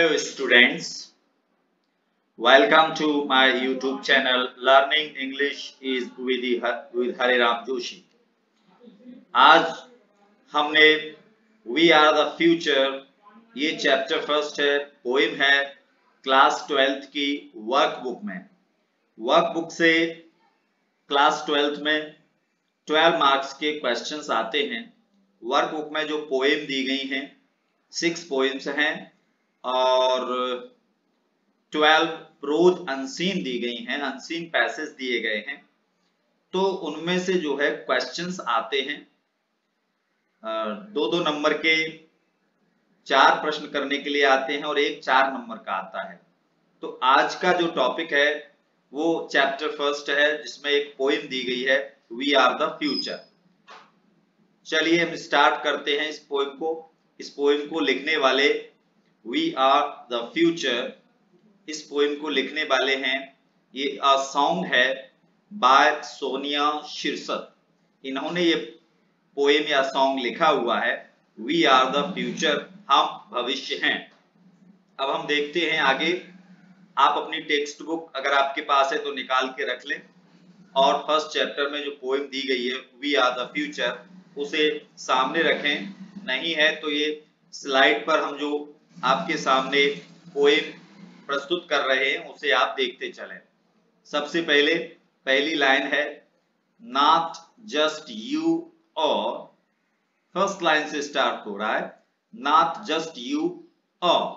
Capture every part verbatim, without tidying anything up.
Hello students, welcome to my YouTube channel Learning English is with with Hariram Joshi. आज हमने We are the future ये chapter first है, poem है class twelfth की workbook में। Workbook से class twelfth में ट्वेल्व मार्क्स के क्वेश्चंस आते हैं। वर्कबुक में जो पोएम दी गई हैं सिक्स पोएम्स हैं और ट्वेल्व प्रोज अनसीन दी गई हैं, अनसीन पैसेज दिए गए हैं। तो उनमें से जो है क्वेश्चंस आते हैं, दो दो नंबर के चार प्रश्न करने के लिए आते हैं और एक चार नंबर का आता है। तो आज का जो टॉपिक है वो चैप्टर फर्स्ट है जिसमें एक पोएम दी गई है वी आर द फ्यूचर। चलिए हम स्टार्ट करते हैं इस पोएम को। इस पोएम को लिखने वाले वी आर द फ्यूचर, इस पोएम को लिखने वाले हैं, ये अ सॉन्ग है बाय सोनिया शिरसत। इन्होंने ये पोएम या सॉन्ग लिखा हुआ है वी आर द फ्यूचर, हम भविष्य हैं। अब हम देखते हैं आगे। आप अपनी टेक्स्ट बुक अगर आपके पास है तो निकाल के रख लें और फर्स्ट चैप्टर में जो पोएम दी गई है वी आर द फ्यूचर उसे सामने रखें। नहीं है तो ये स्लाइड पर हम जो आपके सामने पोएम प्रस्तुत कर रहे हैं उसे आप देखते चलें। सबसे पहले पहली लाइन है नॉट जस्ट यू और, फर्स्ट लाइन से स्टार्ट हो रहा है नॉट जस्ट यू और,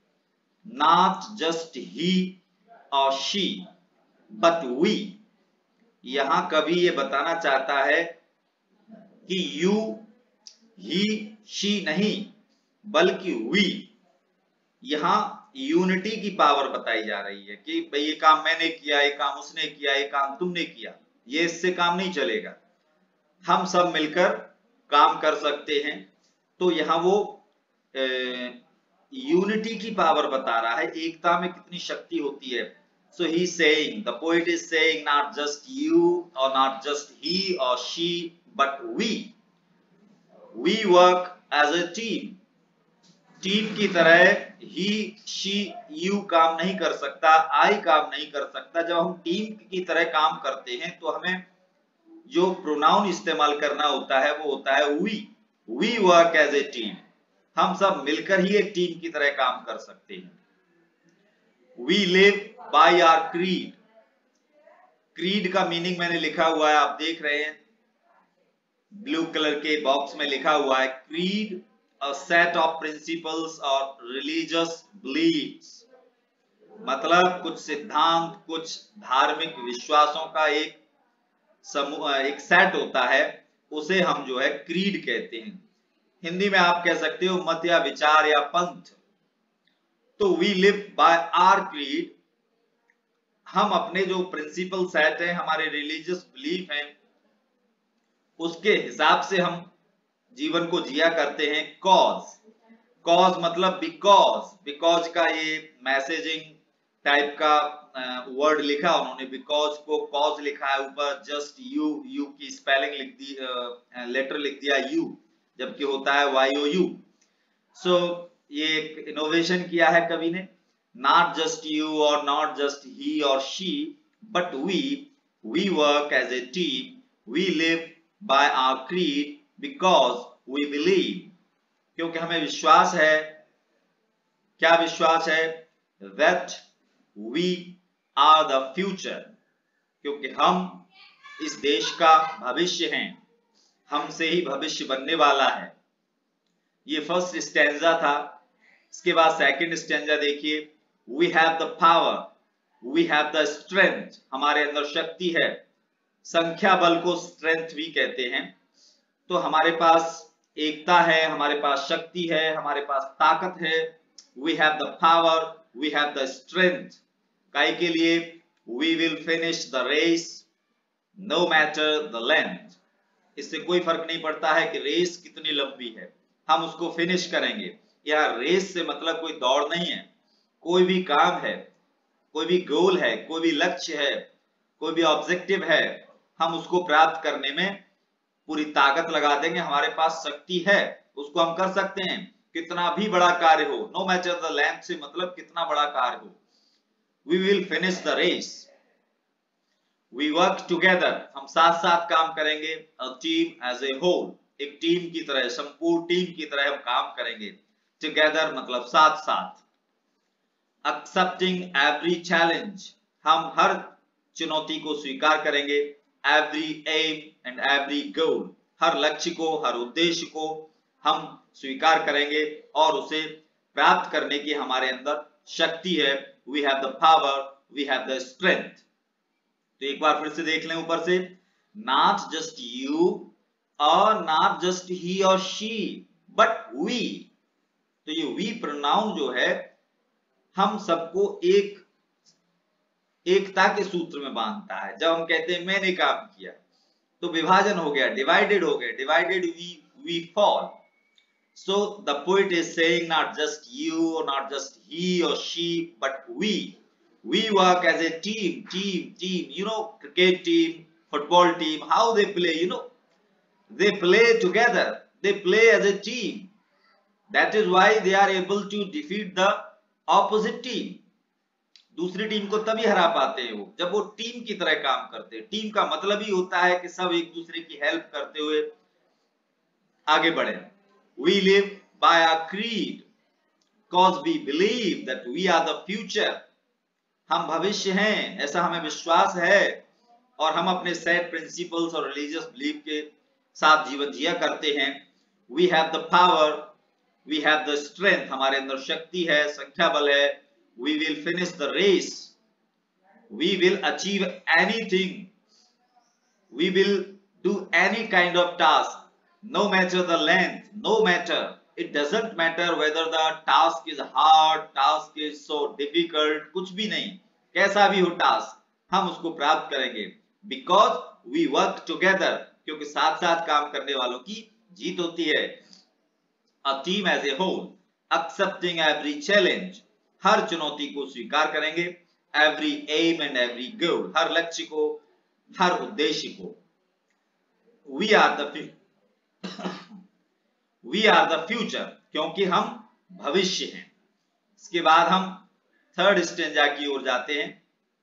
नॉट जस्ट ही और शी बट वी। यहां कवि ये बताना चाहता है कि यू ही शी नहीं बल्कि वी। यहां यूनिटी की पावर बताई जा रही है कि भाई ये काम मैंने किया, ये काम उसने किया, ये काम तुमने किया, ये इससे काम नहीं चलेगा, हम सब मिलकर काम कर सकते हैं। तो यहाँ वो यूनिटी की पावर बता रहा है, एकता में कितनी शक्ति होती है। So he saying, the poet is saying not just you और नॉट जस्ट ही और she but we. We work as a team. Team की तरह ही शी यू काम नहीं कर सकता, आई काम नहीं कर सकता। जब हम टीम की तरह काम करते हैं तो हमें जो प्रोनाउन इस्तेमाल करना होता है वो होता है we. We work as a team, हम सब मिलकर ही एक टीम की तरह काम कर सकते हैं। We live by our creed. Creed का मीनिंग मैंने लिखा हुआ है, आप देख रहे हैं ब्लू कलर के बॉक्स में लिखा हुआ है creed a set of principles or religious beliefs। मतलब कुछ सिद्धांत, कुछ धार्मिक विश्वासों का एक समूह, एक सेट होता है, उसे हम जो है क्रीड कहते हैं। हिंदी में आप कह सकते हो मत या विचार या पंथ। तो we live by our creed, हम अपने जो प्रिंसिपल सेट है, हमारे रिलीजियस बिलीफ हैं, उसके हिसाब से हम जीवन को जिया करते हैं। कॉज, कॉज मतलब बिकॉज, बिकॉज का ये मैसेजिंग टाइप का वर्ड लिखा उन्होंने, बिकॉज को कॉज लिखा है ऊपर, जस्ट यू, यू की स्पेलिंग लिख दी, लेटर लिख दिया यू, जबकि होता है वाई ओ यू। सो ये एक इनोवेशन किया है कवि ने, नॉट जस्ट यू और नॉट जस्ट ही और she but we. We work as a team, we live by our creed because we believe, क्योंकि हमें विश्वास है। क्या विश्वास है? That we are the future, क्योंकि हम इस देश का भविष्य हैं, हमसे ही भविष्य बनने वाला है। ये फर्स्ट स्टैंजा था। इसके बाद सेकंड स्टैंजा देखिए, we have the power, we have the strength, हमारे अंदर शक्ति है। संख्या बल को स्ट्रेंथ भी कहते हैं। तो हमारे पास एकता है, हमारे पास शक्ति है, हमारे पास ताकत है। We have the power, we have the strength. काहे के लिए? We will finish the race no matter the length. इससे कोई फर्क नहीं पड़ता है कि रेस कितनी लंबी है, हम उसको फिनिश करेंगे। यह रेस से मतलब कोई दौड़ नहीं है, कोई भी काम है, कोई भी गोल है, कोई भी लक्ष्य है, कोई भी ऑब्जेक्टिव है, हम उसको प्राप्त करने में पूरी ताकत लगा देंगे। हमारे पास शक्ति है, उसको हम कर सकते हैं। कितना भी बड़ा कार्य हो, नो मैटर द लेंथ से मतलब कितना बड़ा कार्य हो, we will finish the race, we work together, हम साथ साथ काम करेंगे, a team as a whole, एक टीम की तरह, संपूर्ण टीम की तरह हम काम करेंगे, टुगेदर मतलब साथ साथ, एक्सेप्टिंग एवरी चैलेंज, हम हर चुनौती को स्वीकार करेंगे, every aim and every goal, हर लक्ष्य को, हर उद्देश्य को हम स्वीकार करेंगे और उसे प्राप्त करने की हमारे अंदर शक्ति है, we have the power, we have the strength. तो एक बार फिर से देख लें ऊपर से, नॉट जस्ट यू और नॉट जस्ट ही और शी बट वी, तो ये वी प्रोनाउन जो है हम सबको एक एकता के सूत्र में बांधता है। जब हम कहते हैं मैंने काम किया तो विभाजन हो गया, डिवाइडेड हो गया, divided we we fall. So the poet is saying not just you or not just he or she but we. We work as a team, team, team. You know, cricket team, football team, how they play, you know, they play together. They play as a team. That is why they are able to defeat the opposite team. दूसरी team को तभी हरा पाते हैं वो जब वो team की तरह काम करते हैं। टीम का मतलब ही होता है कि सब एक दूसरे की हेल्प करते हुए आगे बढ़े। We live by our creed because we believe that we are the future. हम भविष्य हैं, ऐसा हमें विश्वास है और हम अपने सेट प्रिंसिपल्स और रिलीजियस बिलीफ के साथ जीवन जिया करते हैं। We have the power, we have the strength, हमारे अंदर शक्ति है, संख्या बल है। We will finish the race, we will achieve anything, we will do any kind of task, no matter the length, no matter, it doesn't matter whether the task is hard, task is so difficult, कुछ भी नहीं, कैसा भी हो task हम उसको प्राप्त करेंगे, because we work together, क्योंकि साथ साथ काम करने वालों की जीत होती है। A team as a whole, accepting every challenge, हर चुनौती को स्वीकार करेंगे, every aim and every goal, हर लक्ष्य को, हर उद्देश्य को। We are the we are the future, क्योंकि हम भविष्य हैं। इसके बाद हम थर्ड स्टेंजा की ओर जाते हैं।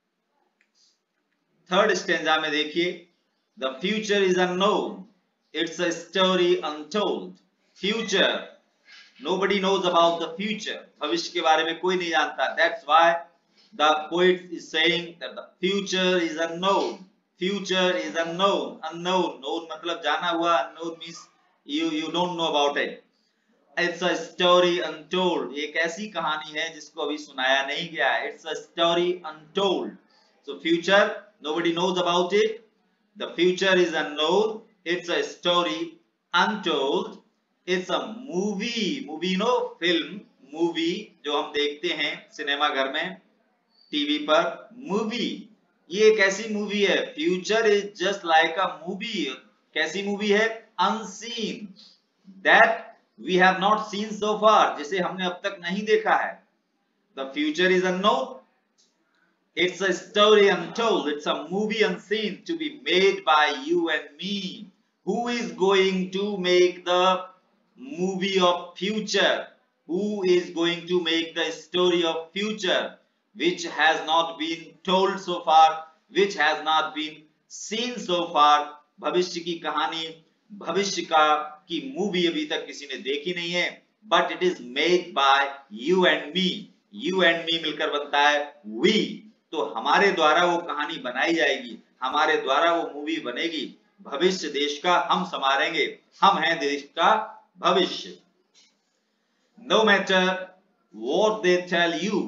थर्ड स्टेंजा में देखिए, the future is unknown, it's a story untold. Future, nobody knows about the future, भविष्य के बारे में कोई नहीं जानता। That's why the poet is saying that the future is unknown. Future is unknown. Unknown, known मतलब जाना हुआ, unknown means you you don't know about it. It's a story untold. एक ऐसी कहानी है जिसको अभी सुनाया नहीं गया है। It's a story untold. So future, nobody knows about it. The future is unknown. It's a story untold. It's a movie. Movie, you know, film, movie जो हम देखते हैं सिनेमा घर में, टीवी पर, मूवी। ये एक ऐसी मूवी है। Future is just like a movie. कैसी मूवी है? Unseen, that we have not seen so far, जिसे हमने अब तक नहीं देखा है। The future is unknown, it's a story untold, it's a movie unseen to be made by you and me. Who is going to make the movie of future? Who is going to make the story of future which has not been told so far, which has not been seen so far? भविष्य की कहानी, भविष्य का की movie अभी तक किसी ने देखी नहीं है, but it is made by you and me. You and me मिलकर बनता है we. तो हमारे द्वारा वो कहानी बनाई जाएगी, हमारे द्वारा वो मूवी बनेगी। भविष्य देश का हम संवारेंगे, हम हैं देश का भविष्य। No matter what they tell you,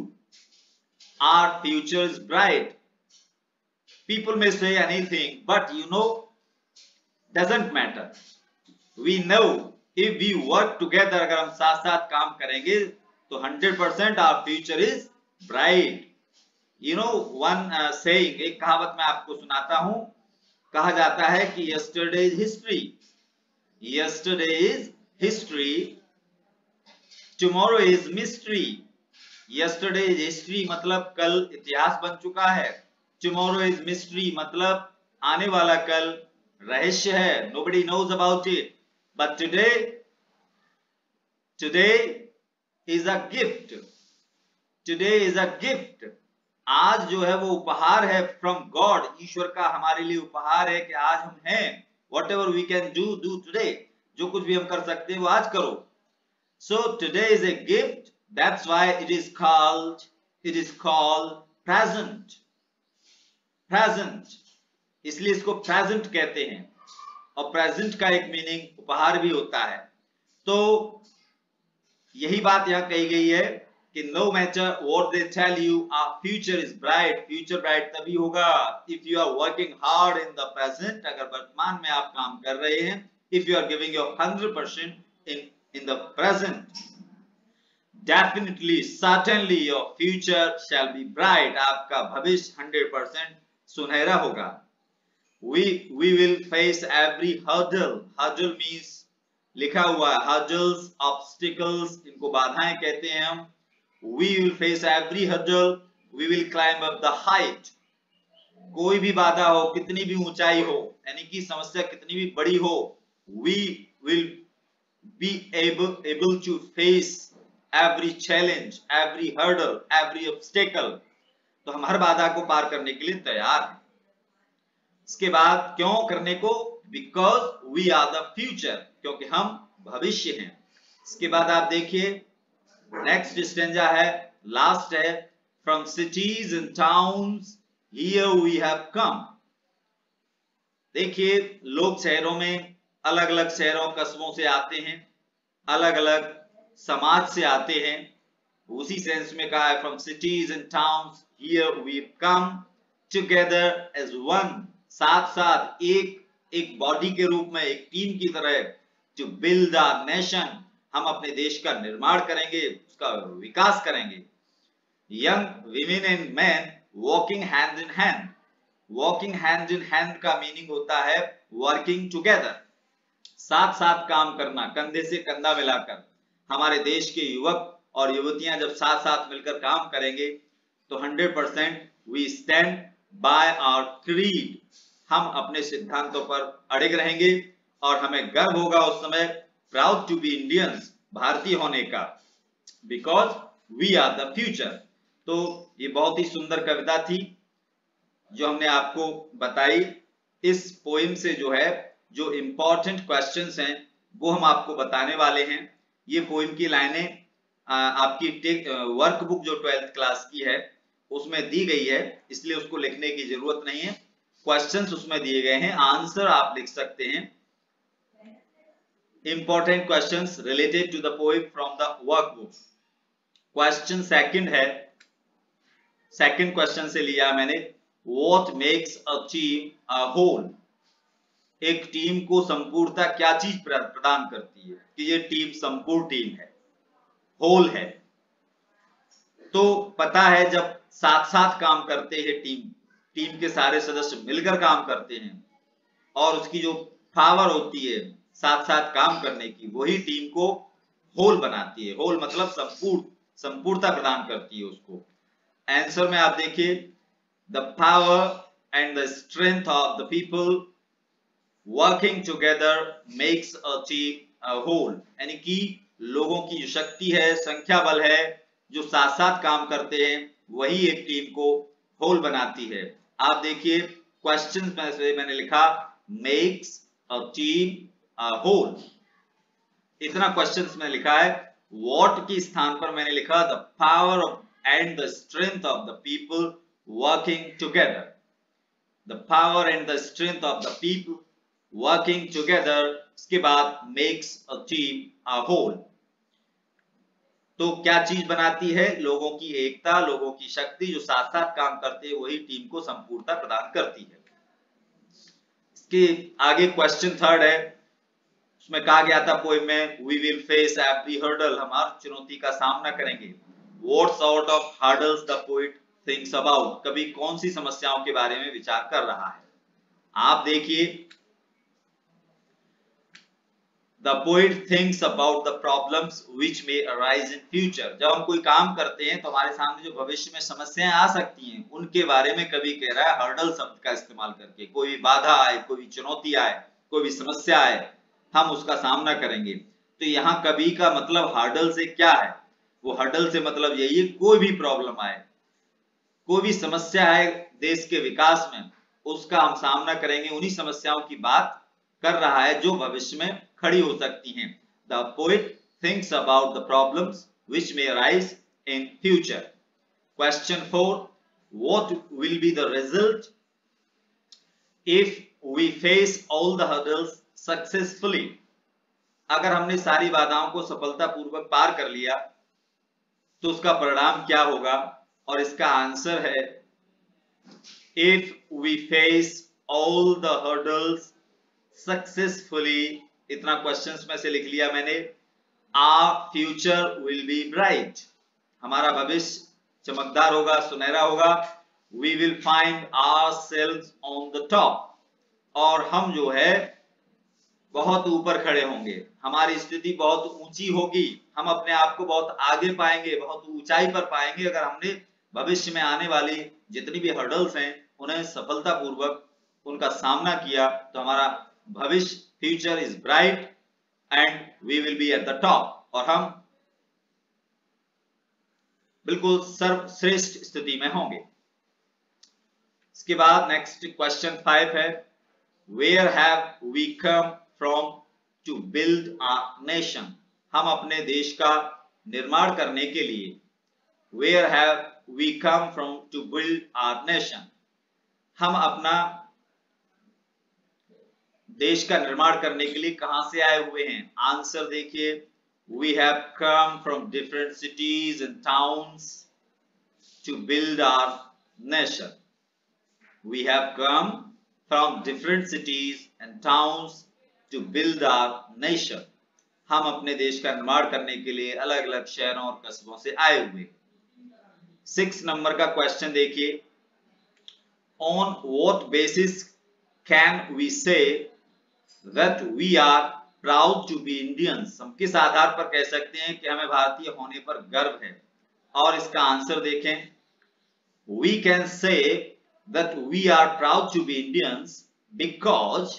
our future is bright. People may say anything, but you know, doesn't matter. We know if we work together, अगर हम साथ साथ काम करेंगे तो one hundred percent our future is bright. You know one uh, saying, एक कहावत मैं आपको सुनाता हूं। कहा जाता है कि yesterday is history, yesterday is history, tomorrow is mystery. Yesterday is history मतलब कल इतिहास बन चुका है। Tomorrow is mystery मतलब आने वाला कल रहस्य है। Nobody knows about it. But today today is a gift, today is a gift, आज जो है वो उपहार है फ्रॉम गॉड, ईश्वर का हमारे लिए उपहार है कि आज हम हैं, whatever we can do do today, जो कुछ भी हम कर सकते हैं वो आज करो। So today is a gift, that's why it is called it is called present, present, इसलिए इसको प्रेजेंट कहते हैं। और प्रेजेंट का एक मीनिंग उपहार भी होता है। तो यही बात यहां कही गई है कि no matter what they tell you, our future is bright, future bright तभी होगा if you are working hard in the present, अगर वर्तमान में आप काम कर रहे हैं, if you are giving your hundred percent in in the present, definitely certainly your future shall be bright, आपका भविष्य हंड्रेड परसेंट सुनहरा होगा। we we will face every hurdle, hurdle means लिखा हुआ है, hurdles obstacles, इनको बाधाएं कहते हैं हम। we will face every hurdle, we will climb up the height, कोई भी बाधा हो, कितनी भी ऊंचाई हो, यानी कि समस्या कितनी भी बड़ी हो, we will be able able to face every challenge, every hurdle, every obstacle, तो हम हर बाधा को पार करने के लिए तैयार हैं। इसके बाद क्यों करने को, because we are the future, क्योंकि हम भविष्य हैं। इसके बाद आप देखिए नेक्स्ट स्टेंजा है, लास्ट है, from cities and towns here we have come, देखिए लोग शहरों में अलग अलग शहरों कस्बों से आते हैं, अलग अलग समाज से आते हैं, उसी सेंस में कहा है from cities and towns here we come together as one, साथ साथ एक एक बॉडी के रूप में, एक टीम की तरह, टू बिल्ड अ नेशन, हम अपने देश का निर्माण करेंगे, उसका विकास करेंगे। Young women and man walking hand in hand, walking hand in hand का मीनिंग होता है वर्किंग टुगेदर, साथ साथ काम करना, कंधे से कंधा मिलाकर। हमारे देश के युवक और युवतियां जब साथ साथ मिलकर काम करेंगे तो hundred percent we stand by our creed, हम अपने सिद्धांतों पर अड़िग रहेंगे और हमें गर्व होगा उस समय, प्राउड टू बी इंडियंस, भारतीय होने का, because we are the future. तो ये बहुत ही सुंदर कविता थी जो हमने आपको बताई। इस पोइम से जो है जो इंपॉर्टेंट क्वेश्चंस हैं वो हम आपको बताने वाले हैं। ये पोइम की लाइनें आपकी वर्कबुक जो ट्वेल्थ क्लास की है उसमें दी गई है, इसलिए उसको लिखने की जरूरत नहीं है, क्वेश्चंस उसमें दिए गए हैं, आंसर आप लिख सकते हैं। Important questions related to the poem from the workbook. Question second है, सेकंड क्वेश्चन से लिया मैंने, what makes a team a whole, एक टीम को संपूर्णता क्या चीज प्रदान करती है कि ये टीम संपूर्ण टीम है, होल है। तो पता है जब साथ साथ काम करते हैं टीम, टीम के सारे सदस्य मिलकर काम करते हैं और उसकी जो पावर होती है साथ साथ काम करने की, वही टीम को होल बनाती है। होल मतलब संपूर्ण, संपूर्णता प्रदान करती है उसको। आंसर में आप देखिए, the power and the strength of the people working together makes a team a whole, यानी कि लोगों की जो शक्ति है, संख्या बल है, जो साथ साथ काम करते हैं वही एक टीम को होल बनाती है। आप देखिए क्वेश्चन में से मैंने लिखा makes a team a whole, इतना क्वेश्चन में लिखा है। व्हाट के स्थान पर मैंने लिखा the power and the strength of the people working together, the power and the strength of the people working together, इसके बाद makes a team a whole. तो क्या चीज बनाती है, लोगों की एकता, लोगों की शक्ति, जो साथ साथ काम करते हैं वही टीम को संपूर्णता प्रदान करती है। इसके आगे क्वेश्चन थर्ड है, उसमें कहा गया था पोएम में, we will face every hurdle, हम हर चुनौती का सामना करेंगे। What sort of hurdles the poet thinks about, कवि कौन सी समस्याओं के बारे में विचार कर रहा है। आप देखिए, The poet thinks about the problems which may arise in future, जब हम कोई काम करते हैं तो हमारे सामने जो भविष्य में समस्याएं आ सकती हैं उनके बारे में कवि कह रहा है हर्डल शब्द का इस्तेमाल करके, कोई बाधा आए, कोई चुनौती आए, कोई भी समस्या आए, हम उसका सामना करेंगे। तो यहाँ कभी का मतलब हर्डल से क्या है, वो हर्डल से मतलब यही है कोई भी प्रॉब्लम आए, कोई भी समस्या है देश के विकास में, उसका हम सामना करेंगे, उन्हीं समस्याओं की बात कर रहा है जो भविष्य में खड़ी हो सकती हैं। The poet thinks about the problems which may arise in future. Question four. What will be the result if we face all the hurdles successfully? अगर हमने सारी बाधाओं को सफलतापूर्वक पार कर लिया तो उसका परिणाम क्या होगा, और इसका आंसर है if we face all the hurdles successfully, इतना क्वेश्चंस में से लिख लिया मैंने। Our future will be bright, हमारा भविष्य चमकदार होगा, सुनहरा होगा। We will find ourselves on the top, और हम जो है बहुत ऊपर खड़े होंगे, हमारी स्थिति बहुत ऊंची होगी, हम अपने आप को बहुत आगे पाएंगे, बहुत ऊंचाई पर पाएंगे अगर हमने भविष्य में आने वाली जितनी भी हर्डल्स हैं उन्हें सफलतापूर्वक उनका सामना किया, तो हमारा भविष्य future is bright and we will be at the top, और हम बिल्कुल सर्वश्रेष्ठ स्थिति में होंगे। इसके बाद नेक्स्ट क्वेश्चन फाइव है, where have we come from to build our nation? हम अपने देश का निर्माण करने के लिए, where have we come from to build our nation, हम अपना देश का निर्माण करने के लिए कहां से आए हुए हैं? आंसर देखिए, we have come from different cities and towns to build our nation. We have come from different cities and towns to build our nation. हम अपने देश का निर्माण करने के लिए अलग अलग शहरों और कस्बों से आए हुए। सिक्स नंबर का क्वेश्चन देखिए, on what basis can we say that we are proud to be Indians? हम किस आधार पर कह सकते हैं कि हमें भारतीय होने पर गर्व है? और इसका आंसर देखें, we can say that we are proud to be Indians because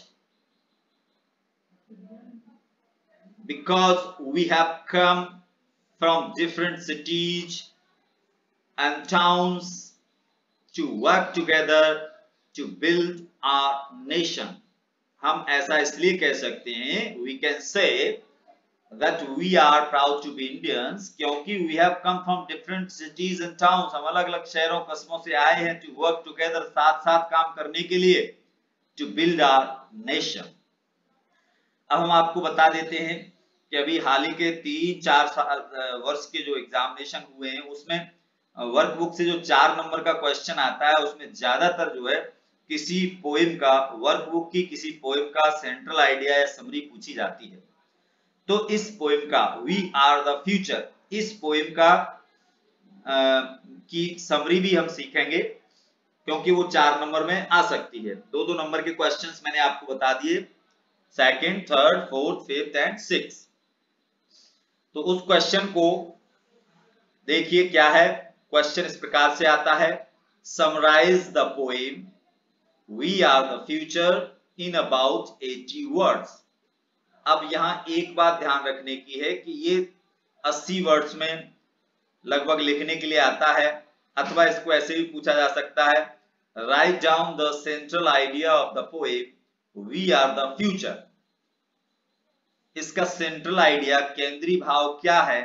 because we have come from different cities and towns to work together to build our nation. हम ऐसा इसलिए कह सकते हैं, we can say that we are proud to be Indians क्योंकि we have come from different cities and towns, हम अलग अलग शहरों कस्बों से आए हैं, to work together, साथ साथ काम करने के लिए, to build our nation. अब हम आपको बता देते हैं कि अभी हाल ही के तीन चार साल वर्ष के जो एग्जामिनेशन हुए हैं उसमें वर्कबुक से जो चार नंबर का क्वेश्चन आता है उसमें ज्यादातर जो है किसी पोएम का, वर्कबुक की किसी पोएम का सेंट्रल आइडिया या समरी पूछी जाती है। तो इस पोएम का वी आर द फ्यूचर, इस पोएम का आ, की समरी भी हम सीखेंगे क्योंकि वो चार नंबर में आ सकती है। दो दो नंबर के क्वेश्चंस मैंने आपको बता दिए, second, third, fourth, fifth and six. तो उस क्वेश्चन को देखिए क्या है। क्वेश्चन इस प्रकार से आता है, summarise the poem we are the future in about eighty words. अब यहां एक बात ध्यान रखने की है कि ये अस्सी वर्ड्स में लगभग लिखने के लिए आता है, अथवा इसको ऐसे भी पूछा जा सकता है, write down the central idea of the poem we are the future. इसका सेंट्रल आइडिया, केंद्रीय भाव क्या है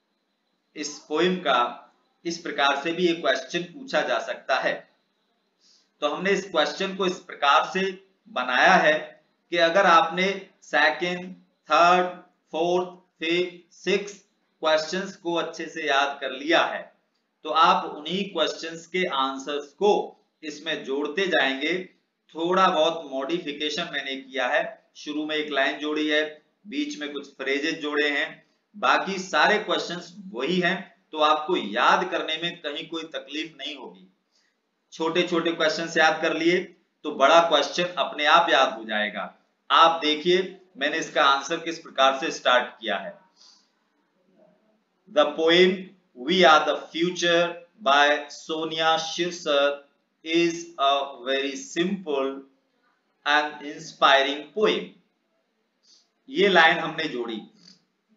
इस पोएम का, इस प्रकार से भी एक क्वेश्चन पूछा जा सकता है। तो हमने इस क्वेश्चन को इस प्रकार से बनाया है कि अगर आपने second, third, fourth, fifth, six questions को अच्छे से याद कर लिया है तो आप उन्हीं क्वेश्चंस के आंसर्स को इसमें जोड़ते जाएंगे। थोड़ा बहुत मॉडिफिकेशन मैंने किया है, शुरू में एक लाइन जोड़ी है, बीच में कुछ फ्रेजेस जोड़े हैं, बाकी सारे क्वेश्चंस वही हैं, तो आपको याद करने में कहीं कोई तकलीफ नहीं होगी। छोटे छोटे क्वेश्चंस याद कर लिए तो बड़ा क्वेश्चन अपने आप याद हो जाएगा। आप देखिए मैंने इसका आंसर किस प्रकार से स्टार्ट किया है। The poem we are the future by Sonia Shirsar is a very simple and inspiring poem. ये लाइन हमने जोड़ी,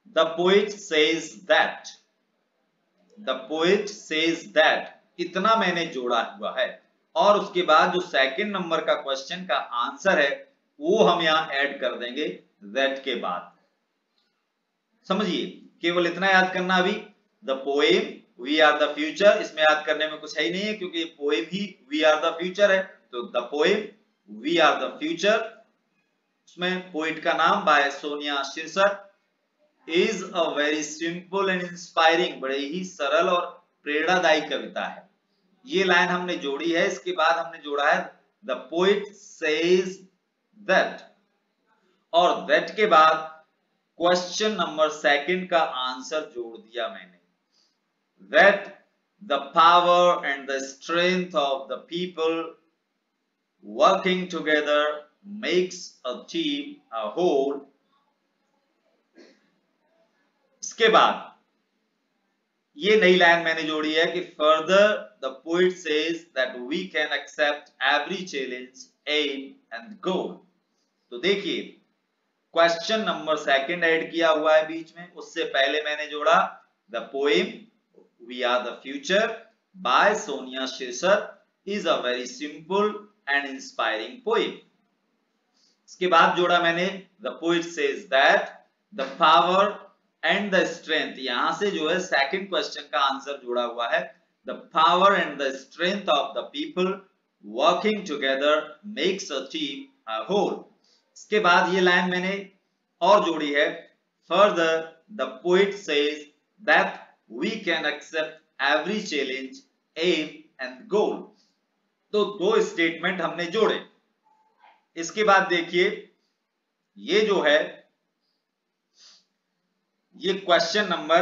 the poet says that, the poet says that, इतना मैंने जोड़ा हुआ है। और उसके बाद जो सेकंड नंबर का क्वेश्चन का आंसर है वो हम यहां ऐड कर देंगे दैट के बाद। समझिए, केवल इतना याद करना अभी, the poem we are the future, इसमें याद करने में कुछ है ही नहीं है क्योंकि पोएम ही वी आर द फ्यूचर है। तो the poem we are the future, उसमें पोइट का नाम by Sonia Shirsat, is a very simple and inspiring, बड़े ही सरल और प्रेरणादायी कविता है। ये लाइन हमने जोड़ी है। इसके बाद हमने जोड़ा है द पोइट सेज दैट, और दैट के बाद क्वेश्चन नंबर सेकंड का आंसर जोड़ दिया मैंने, that the power and the strength of the people working together makes a team a whole। इसके बाद ये नई लाइन मैंने जोड़ी है कि further the poet says that we can accept every challenge, aim and goal। तो देखिए, क्वेश्चन नंबर सेकंड ऐड किया हुआ है बीच में, उससे पहले मैंने जोड़ा the poem we are the future by Sonia Shirsat is a very simple and inspiring poem. इसके बाद जोड़ा मैंने the poet says that the power and the strength, यहां से जो है सेकंड क्वेश्चन का आंसर जोड़ा हुआ है, the power and the strength of the people working together makes a team a whole. इसके बाद ये लाइन मैंने और जोड़ी है, further the poet says that we can accept every challenge, aim and goal। तो दो स्टेटमेंट हमने जोड़े। इसके बाद देखिए, ये जो है ये क्वेश्चन नंबर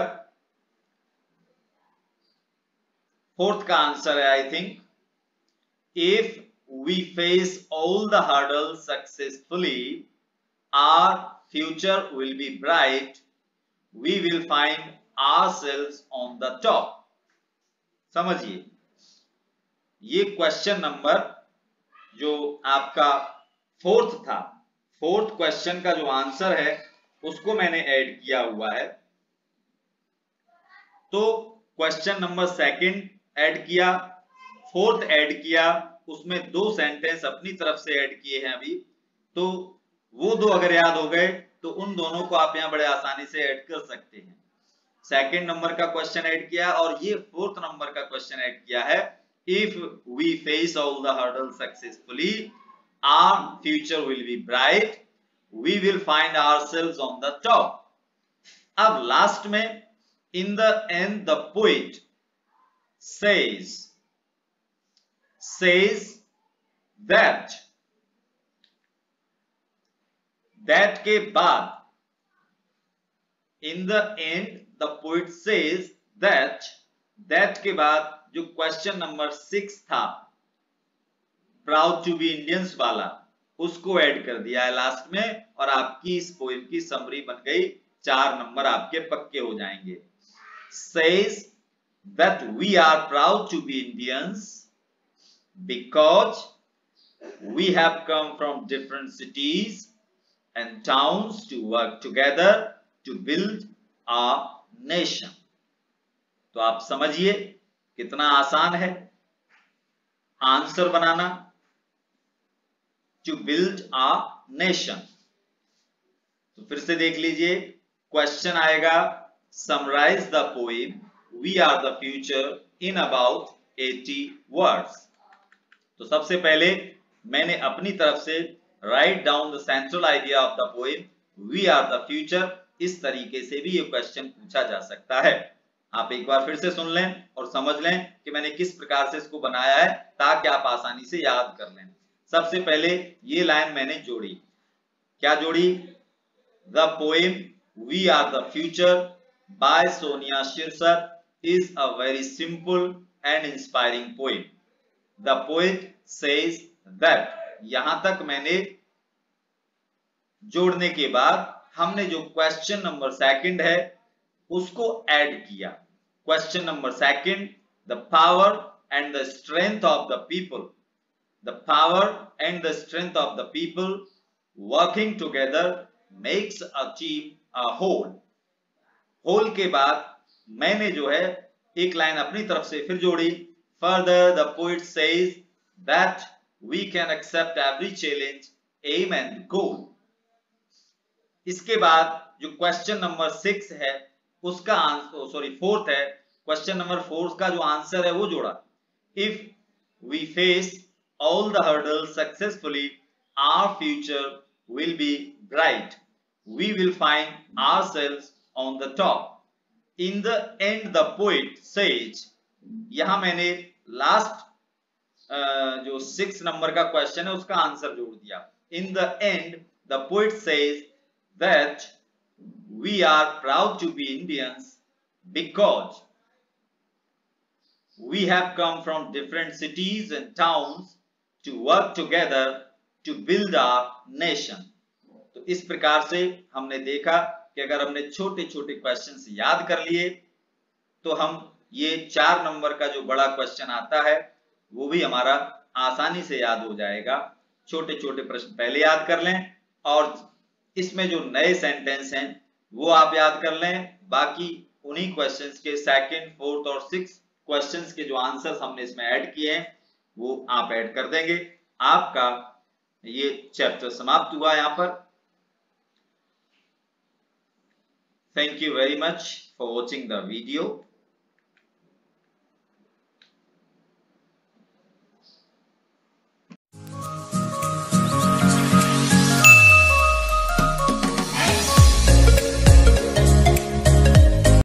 फोर्थ का आंसर है I think, if we face all the hurdles successfully, our future will be bright, we will find ourselves on the top। समझिए, ये क्वेश्चन नंबर जो आपका फोर्थ था, फोर्थ क्वेश्चन का जो आंसर है उसको मैंने ऐड किया हुआ है। तो क्वेश्चन नंबर सेकंड ऐड किया, फोर्थ ऐड किया, उसमें दो सेंटेंस अपनी तरफ से ऐड किए हैं अभी, तो वो दो अगर याद हो गए तो उन दोनों को आप यहां बड़े आसानी से ऐड कर सकते हैं। सेकंड नंबर का क्वेश्चन ऐड किया और ये फोर्थ नंबर का क्वेश्चन ऐड किया है, if we face all the hurdles successfully, our future will be bright, we will find ourselves on the top. अब लास्ट में, in the end the poet says says that, that के बाद in the end the poet says that, that के बाद जो question number six था proud to be Indians वाला, उसको ऐड कर दिया है लास्ट में, और आपकी इस पोएम की समरी बन गई, चार नंबर आपके पक्के हो जाएंगे। says that we are proud to be Indians because we have come from different cities and towns to work together to build our nation। तो आप समझिए कितना आसान है आंसर बनाना, to build our nation। तो फिर से देख लीजिए, क्वेश्चन आएगा summarise the poem We are the future in about eighty words। तो सबसे पहले मैंने अपनी तरफ से write down the central idea of the poem We are the future, इस तरीके से भी ये क्वेश्चन पूछा जा सकता है। आप एक बार फिर से सुन लें और समझ लें कि मैंने किस प्रकार से इसको बनाया है, ताकि आप आसानी से याद कर लें। सबसे पहले ये लाइन मैंने जोड़ी, क्या जोड़ी, The poem We are the future by Sonia Shirsat is a very simple and inspiring poem। The poet says that, यहां तक मैंने जोड़ने के बाद हमने जो क्वेश्चन नंबर सेकंड है उसको ऐड किया। Question number second, the power and the strength of the people, the power and the strength of the people working together makes a team a whole. Whole के बाद मैंने जो है एक line अपनी तरफ से फिर जोड़ी, further the poet says that we can accept every challenge, aim and goal. इसके बाद जो क्वेश्चन नंबर सिक्स है उसका आंसर, सॉरी फोर्थ है, क्वेश्चन नंबर फोर्थ का जो आंसर है वो जोड़ा, if we face all the hurdles successfully, our future will be bright. We will find ourselves on the top. In the end, the poet says, यहां मैंने last जो six number का question है उसका आंसर जोड़ दिया। In the end, the poet says that we are proud to be Indians because we have come from different cities and towns to work together to build our nation. तो इस प्रकार से हमने देखा कि अगर हमने छोटे छोटे क्वेश्चंस याद कर लिए तो हम ये चार नंबर का जो बड़ा क्वेश्चन आता है वो भी हमारा आसानी से याद हो जाएगा। छोटे छोटे प्रश्न पहले याद कर लें और इसमें जो नए सेंटेंस हैं वो आप याद कर लें, बाकी उन्हीं क्वेश्चंस के सेकंड, फोर्थ और सिक्स क्वेश्चंस के जो आंसर्स हमने इसमें ऐड किए हैं वो आप ऐड कर देंगे। आपका ये चैप्टर समाप्त हुआ यहां पर। Thank you very much for watching the video.